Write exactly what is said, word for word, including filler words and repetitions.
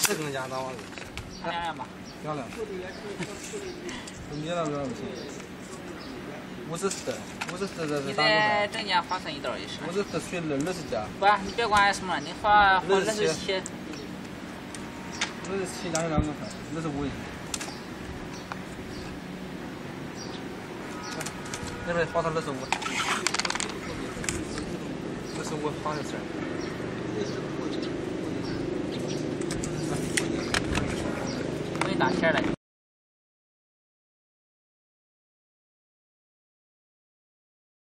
这更加大碗了。 漂亮吧？ 漂亮。你那个五十四，五十四这是打你这整年花成一袋也是。 五十四取二二十加。 不，你别管什么，你花花二十七。 二十七加有两个份，二十五一。那边花成二十五。二十五花的事儿。 我给你打钱了。